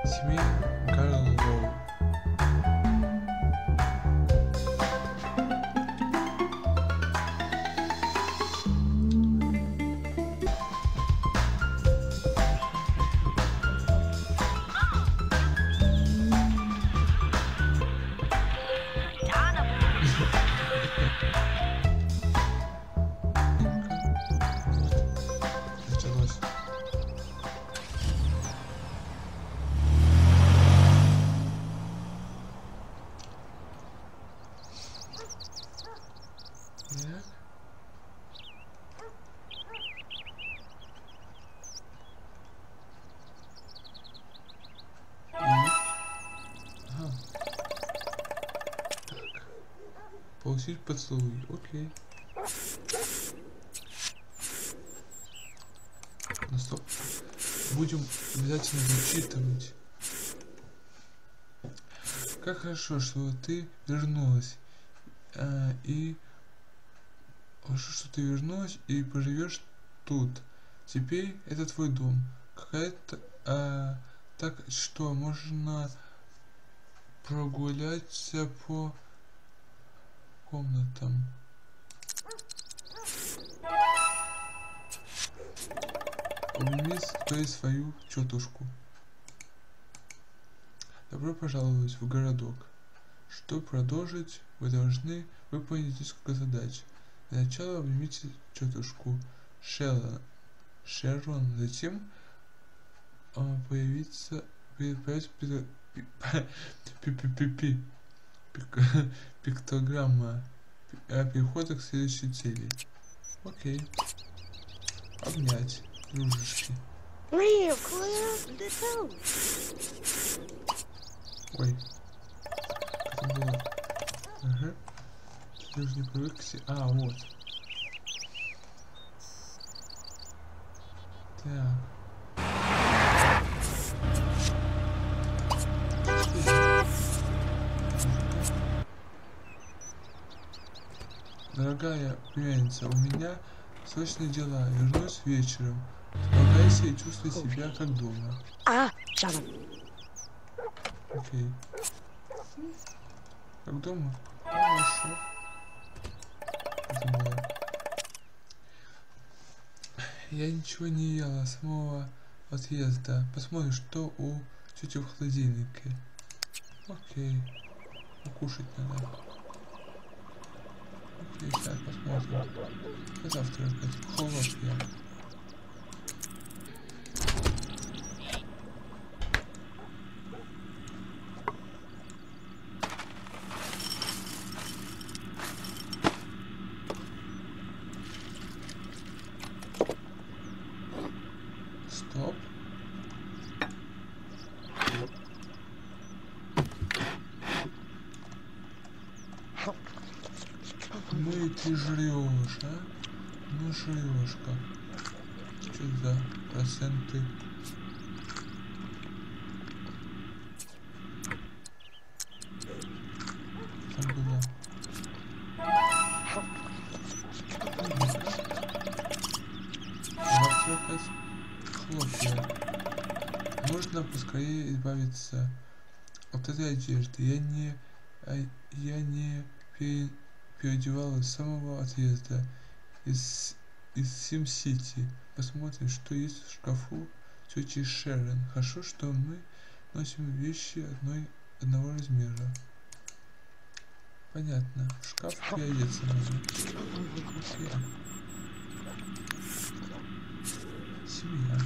Семья Карлоу. Началось. Так. Ага. Так. Получить поцелуй. Окей. Ну стоп. Будем обязательно зачитывать. Как хорошо, что ты вернулась. И хорошо, что ты вернулась и поживешь тут. Теперь это твой дом. Какая-то так что можно прогуляться по комнатам. Обними свою тетушку. Добро пожаловать в городок. Чтобы продолжить, вы должны выполнить несколько задач. Для начала обнимите тетушку Шерон, затем появится пиктограмма перехода к следующей цели. Окей. Обнять, дружишки. Ой. Как это было? Ага. Ты уже не привык к себе. Вот. Так. Дорогая племянница, у меня срочные дела. Вернусь вечером. Располагайся и чувствуй себя как дома. Окей. Как дома? Хорошо. Это было. Я ничего не ела с самого отъезда. Посмотрим, что у тети в холодильнике. Окей. Покушать надо. Окей, сейчас посмотрим. Позавтракать. Хлопья. Стоп. Ну и ты жрешь, а? Ну жрешь как. Что за проценты? Там было. Завтракать. Хлопья. Нужно поскорее избавиться от этой одежды. Я не переодевалась с самого отъезда из Сим-Сити. Посмотрим, что есть в шкафу тети Шерон. Хорошо, что мы носим вещи одного размера. Понятно. В шкаф переодеться надо. Окей. Семья.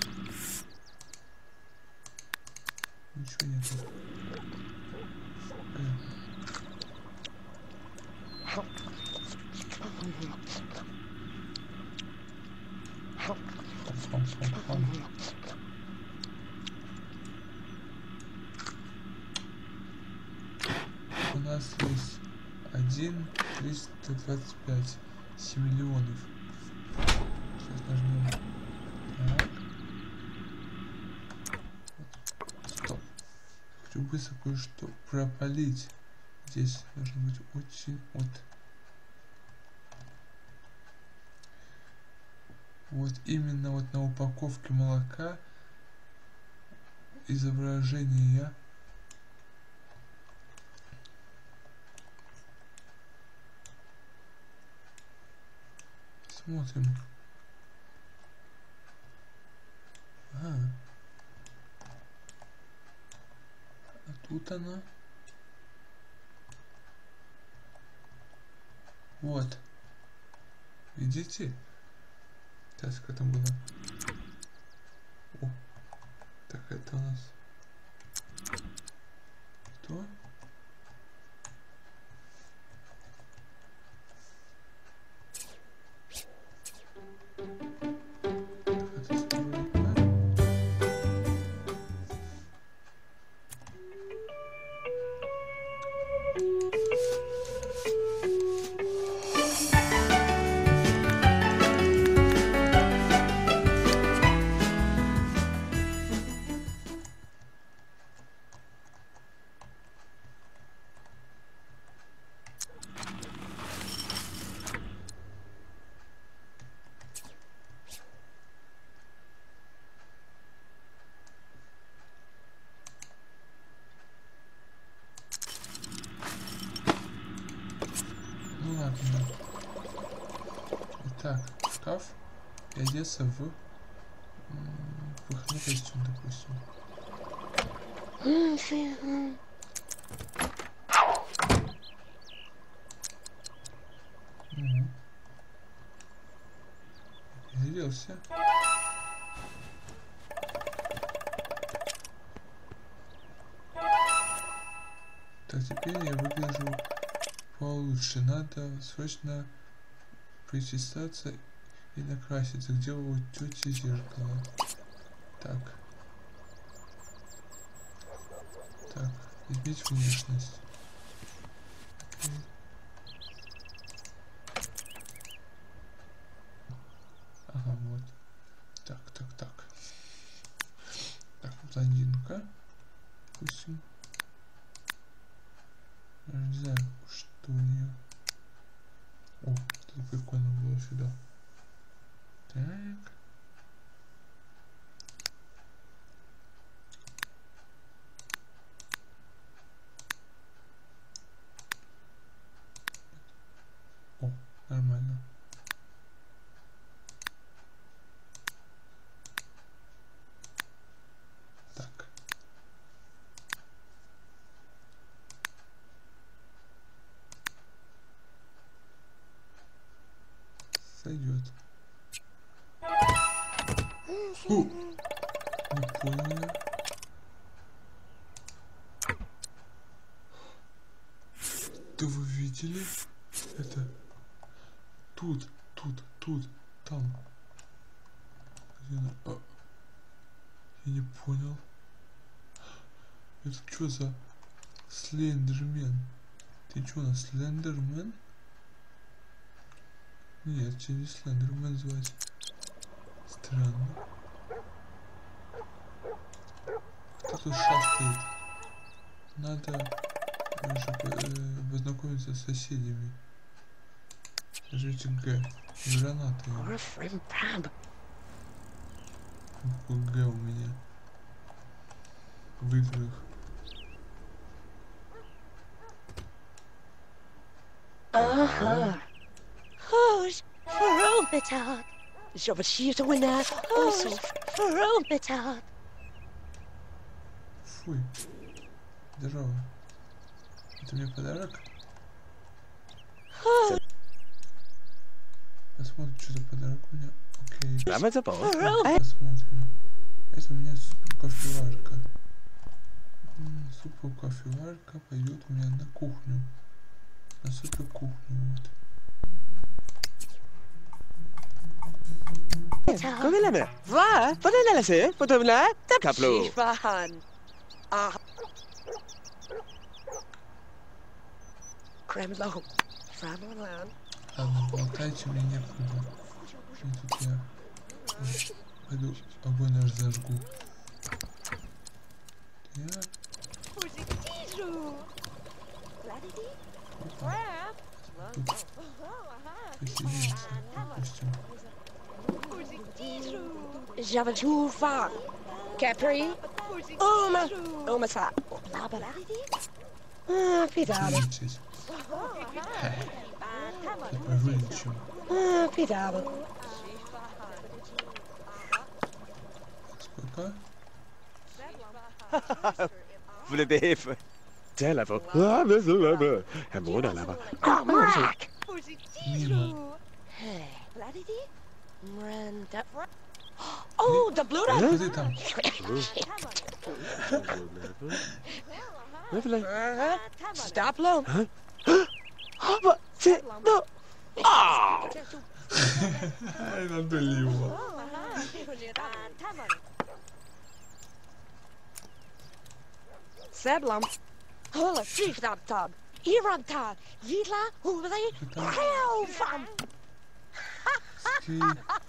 Ничего нету. У нас есть 1,325 миллионов. Сейчас нажмем. Так. Стоп. Хочу быстро кое-что пропалить. Здесь должно быть очень вот именно вот на упаковке молока изображения. Смотрим. Ага. А тут она. Вот. Видите? Сейчас как там было. О. Так, это у нас. Кто? Ну ладно. Итак, шкаф и одеться в выходной костюм, допустим. Угу. Оделся. Так, теперь я выгляжу получше. Надо срочно причесаться и накраситься. Где у тети зеркало? Так. Так, изменить внешность. Окей. Ага, вот. Так. Так, блондинка. Допустим. Я не знаю, что у нее. О, это прикольно было сюда. Так. О, нормально. Так. Сойдет. О! Не понял. Да вы видели? Это тут, там. Где она? А, я не понял. Это что за Слендермен? Ты что, у нас Слендермен? Нет, тебе не Слендермен звать. Странно. Кто тут шастает? Надо познакомиться с соседями. Скажите, Г. Гранаты. Г у меня. В играх. Ага. Who's for Robotard? Зовут winner. Also for Robotard. Фуй. Здорово. Это мне подарок? Посмотрим, что за подарок у меня. Окей. Посмотрим. Это у меня супер кофеварка. Супер кофеварка пойдет у меня на кухню. На супер кухню. Вот. Kom igen nu. Va? Vad är det läser? På tumla? Kaplo. Fan. Kremlo. Framland. Ладно, болтайте, мне некуда. И тут я пойду огонь наш зажгу. Так. Посидеться, допустим. J'avais tout fan. Capri. Sa. Pidado. Вылечить. Теперь вылечим. Pidado. Сколько? Vad är det för? Tala för. Jag mår där va. Mark. Мимо. Hey. Miranda. Oh, the blue Что ты там? Stop low. Vad? Se. No. Unbelievable. Seblam. Hola, freak up tub. Iran tub. Yila, who they? Hell from. Ски.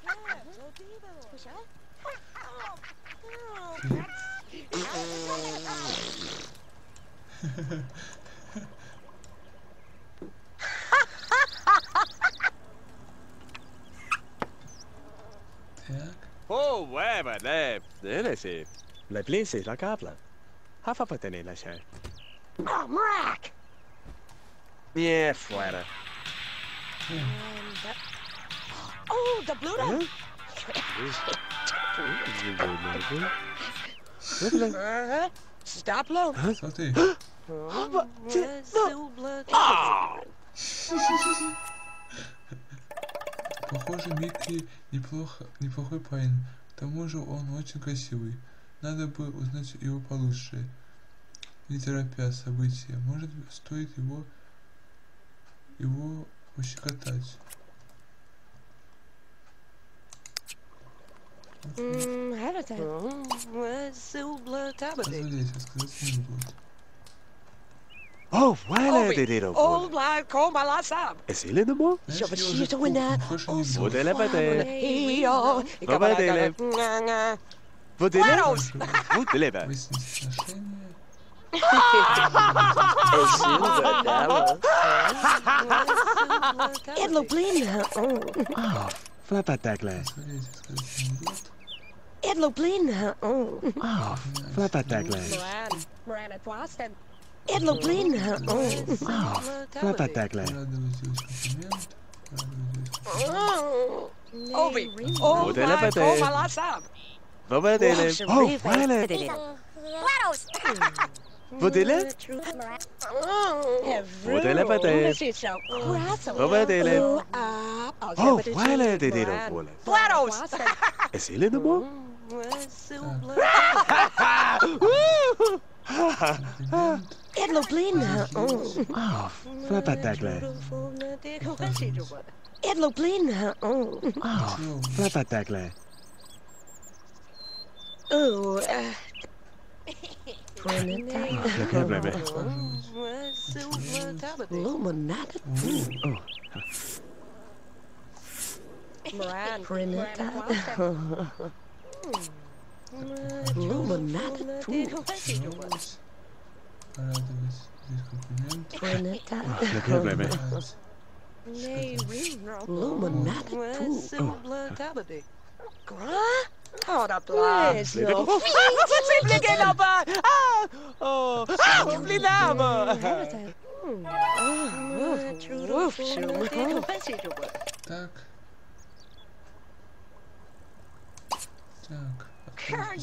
Так. Oh, vad det? Det är det. La place la cabla. Hafa på den la kär. Oh, Mark. Yeah, fuera. Oh, the blue dog. Stop low. Смотри. Vad? Se. No. Похоже, Микки неплохой парень. К тому же он очень красивый. Надо бы узнать его получше. Не торопя события. Может, стоит его пощекотать. Позволяйте сказать не буду. Oh, vad är det då? Old black comb my last up. Är det det då? Знаешь, Що я ви уже ще вина? похож не Вот буду. это бате. Hey-yo. Vad är det? Vad är det? Platos. Vad är det? Выяснить отношения. Edlo Blin. Flappatakle. Позволяйте сказать не буду. Edlo Blin. Flappatakle. Moran at Boston. Edlo Blin. Flappatakle. Радовать сделать комплимент. Obi. What Old the black leopard? comb my last up. Vad är det? Oh, vad är det? Platos! Vad är det? What är det? Vad är det? Oh, vad är det då? Platos. Är det det då? Комплимент. Edlo Blin. Flappatakle. Edlo Blin. Flappatakle. Oh, Jag blev det. Luminata. Moran. Prinita. Luminata. Радовать. Радовать сделать комплимент. Prinita. Jag blev det. Luminata. Hold up, please. Ligger nabba! Bli nabba! Так. Так. Открыть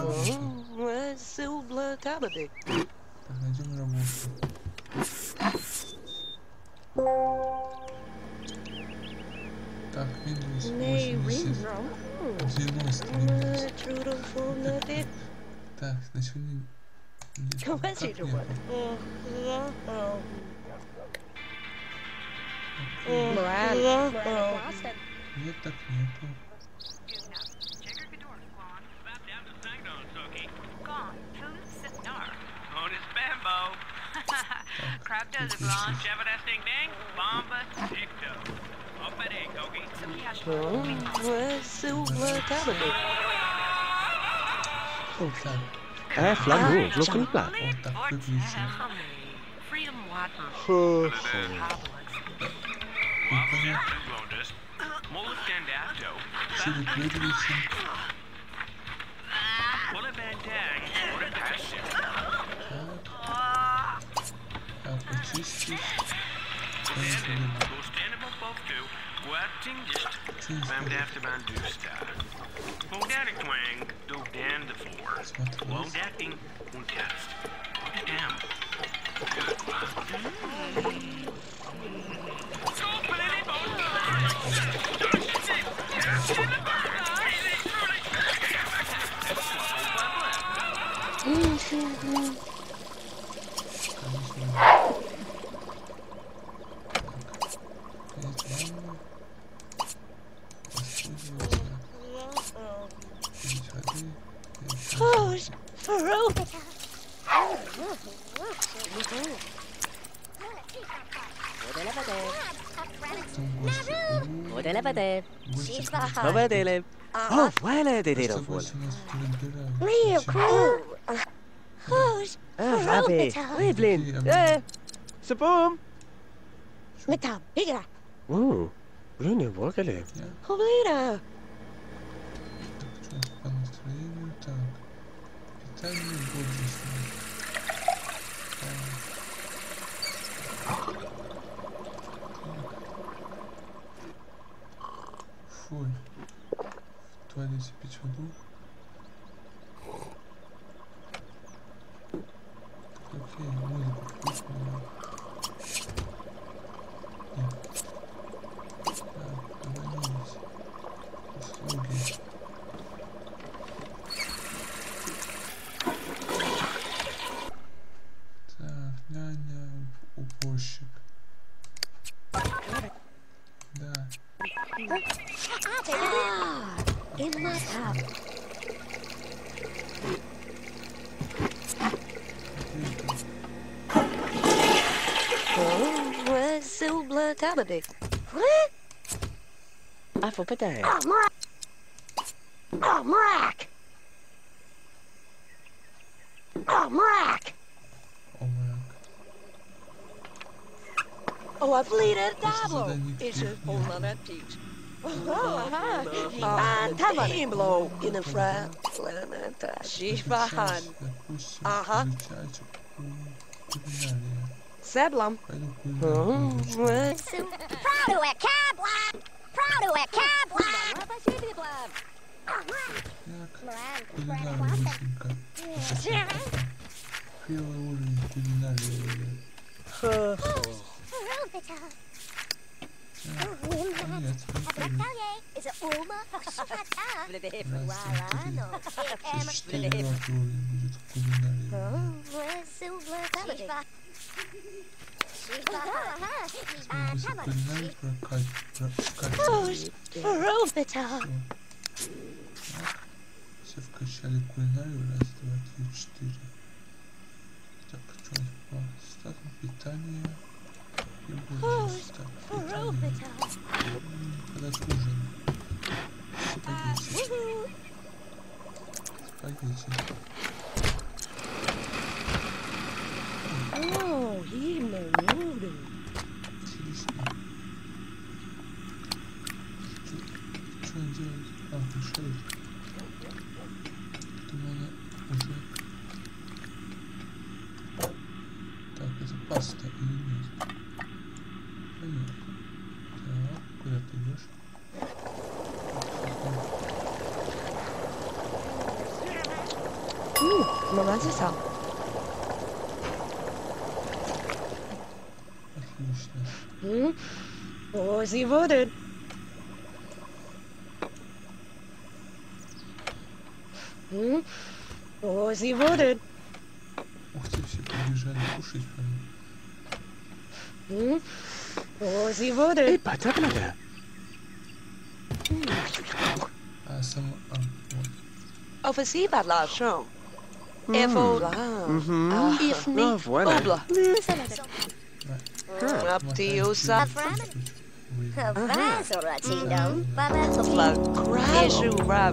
Так, найдем работу. Так, минус 80. 90 минус. Так, на сегодня... Как нету? Нет, так нету. Crab does it, blonde. Jabba ding ding. Bomba ticto. Up at eight, Kogi. Так, Flammo, flockuppla. вот так выключим. Freedom water. Выполним. Molluscan dapto. Все выключим. What a bad dag. Go stand above both two. Watching just bam after bam do star. Well, daddy twang, do dan the four. Well, dating, one test. Damn. Who's Rupert? Overdele. Oh, voilà, des little fool. Real cool. Who's Happy. Riblin. Saboom. Metam, bigger. Ooh. Brune Walkerle. Holida. По настроению так. Питание и бодрствование. Фоль. В туалете пить воду. Окей, музыку вкусную. Нет. Так, позвонились. Услуги. Так, няня, уборщик. Да. In my tub. Oh, where's Silver Tabby? What? I faut peut-être. Oh, Mrack! Oh, Mrack! Oh, Mrack! Омрак. Oh, I've leaded a Просто double. задание It's a каких full нет. on that peach. Тимло in the front. She's behind. Допустим, Ага. изучать кулинария. Seblum. Пойду кулинарию изучу. Proud of cab Proud of cab Так, кулинария быстренько. Первый уровень кулинарии. Нет, повторю. Раз, два, три. Через 4 раза уровень будет кулинария. Мы быстро кулинарию прокачиваем. Все вкачали кулинарию. Раз, два, три, 4. Так, что у нас по статам питания и бодрости. Так, питание. Подать ужин. Спагетти. Спагетти. Oh, he moved. Отлично. Что он делает? А, кушает. Думаю, она уже... Так, это паста или нет? Понятно. Так, куда ты идешь? Молодец. Отлично. Was he voted? Was he voted? Ух ты, все побежали кушать прям. Was he voted? Pas top là. А сам... А, вот. Offensiva la show. Evola. If Ah, voilà. Obla. Up to you, son. Issue, Rob.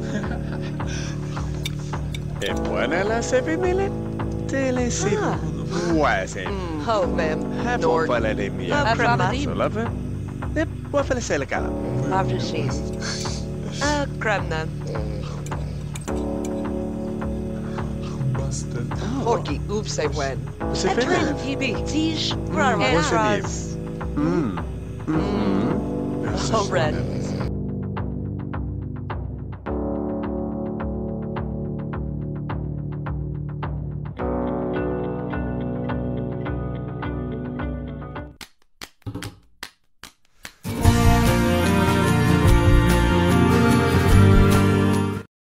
Et voilà la 7 minutes. Télé-sip. Ouais, c'est... Oh, ma'am. Här får Nord. bara det mer. Kremna. Så love. Det var för det selka. After she's. Kremna. Master. Porky, oops, I win. C'est Entrin fait. Phoebe, Tige, What's your name? Entras. Hmm. Oh, Red.